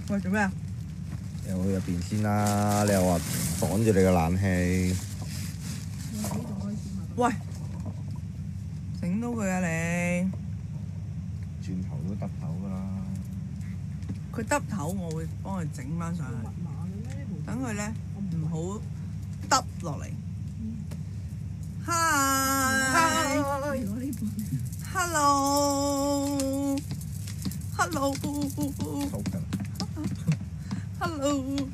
喂，做咩啊？ 你入去入邊先啦！你又話擋住你個冷氣。 喂，整到佢啊你！ 轉頭都得頭㗎啦。 佢耷頭，我會幫佢整翻上去，等佢咧唔好耷落嚟。Hi，hello，hello，hello，hello。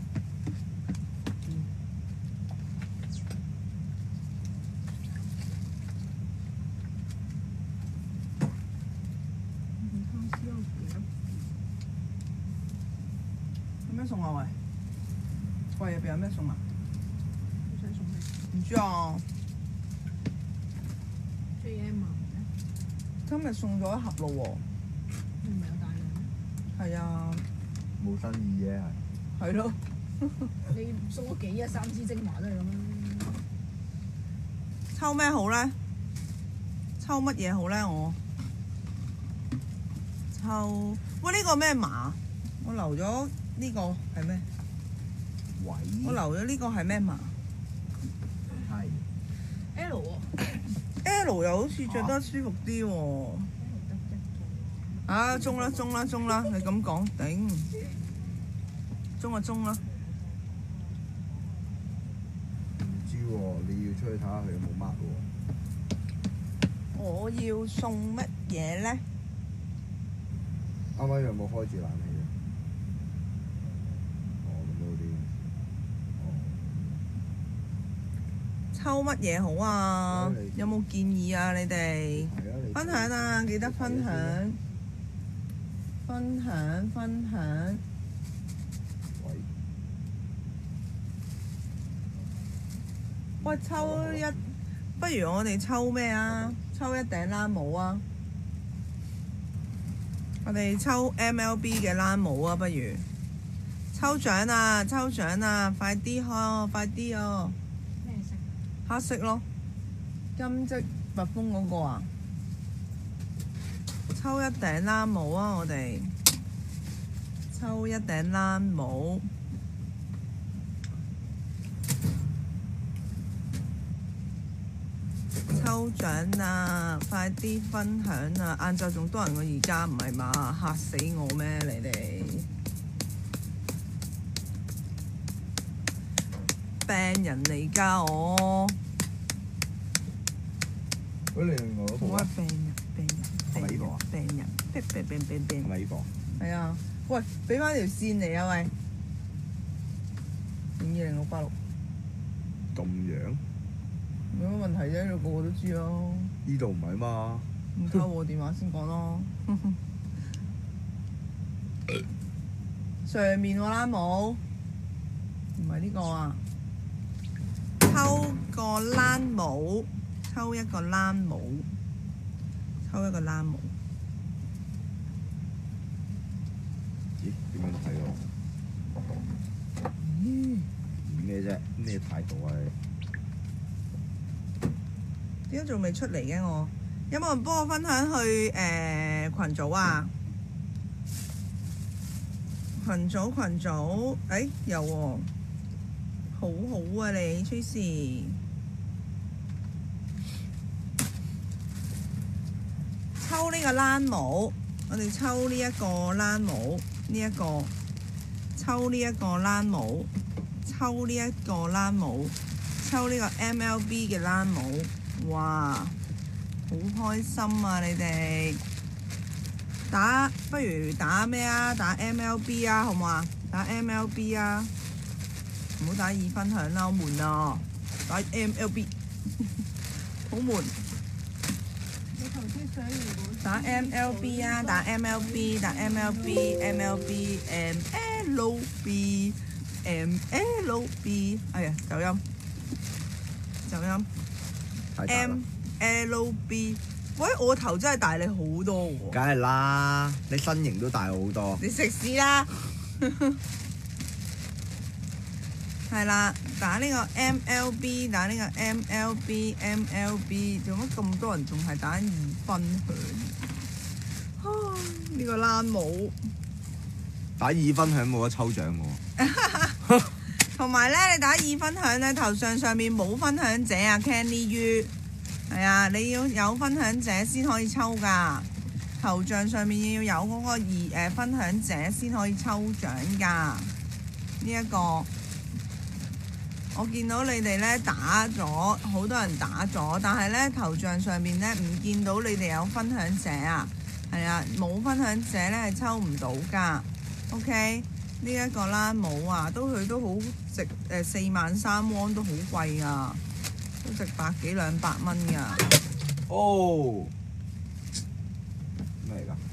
有咩餸啊？喂，櫃入邊有咩餸啊？唔知啊。今日送咗一盒咯喎。 你唔係有大量咩？ 係啊。 冇生意啫係。 係咯。 你送咗幾啊？3支精華都係咁啦。 抽咩好咧？抽乜嘢好咧？我抽喂呢個咩碼？我留咗呢個係咩？ 喂。 我留咗呢個係咩碼係。 L 喎。 L 又好似着得舒服啲喎。啊，中啦，你咁講頂。中啊中啦。 唔知喎，你要出去睇下佢有冇 mark 喎。 我要送乜嘢咧？ 啱啱有冇開住冷氣啊？哦，咁都好啲。 抽乜嘢好啊？有冇建議啊？你哋係啊，你分享啊！記得分享。 喂。 喂，不如我哋抽咩啊？抽一頂冷帽啊！我哋抽 MLB 嘅冷帽啊！不如抽獎啊！快啲開，快啲哦！ 咩色？ 黑色咯，金積蜜蜂嗰個啊！抽一頂冷帽啊！我哋抽一頂冷帽。抽獎啊！快啲分享啊！晏晝仲多人過而家，唔係嘛？嚇死我咩？你哋病人嚟㗎我。 喂，你另外嗰部啊？ 我係病人。 係咪呢部啊？ 病人。 係咪呢部啊？ 係啊！喂，俾翻條線嚟啊！喂，020686。 咁樣？ 冇乜問題啫，個個都知咯。 呢度唔係嘛？ 唔偷我電話先講咯。上面喎啦冇，唔係呢個啊。抽個冷帽，抽一個冷帽。 咦？點樣睇到？咩啫？咩態度啊你？ 點解仲未出嚟嘅我？有冇人幫我分享去群組啊？群組，有喎，好好啊你 Tracy。抽呢個冷帽，我哋抽呢一個冷帽，抽呢一個冷帽，抽呢個 MLB 嘅冷帽。哇，好開心啊！你哋不如打咩啊？打 MLB 啊，好唔好啊？打 MLB 啊，唔好打二分享啦，好悶啊！打 MLB 好悶。 你頭先想完嗰打 MLB 啊，打 MLB， 哎呀，走音。MLB， 喂，我頭真係大你好多喎。 梗係啦，你身形都大好多。 你食屎啦！係啦，打呢個 MLB， 做乜咁多人仲係打二分享？呢個冷帽打二分享冇得抽獎喎。 同埋咧，你打二分享咧，頭上面冇分享者啊 ，Candy U 係啊，你要有分享者先可以抽㗎。頭像上面要有嗰個分享者先可以抽獎㗎。呢一個我見到你哋咧打咗，好多人打咗，但係咧頭像上面咧唔見到你哋有分享者啊，係啊，冇分享者咧係抽唔到㗎。OK， 呢一個啦冇啊，佢都好值43000汪都好貴㗎，都值100幾200蚊㗎。 哦，咩嚟㗎？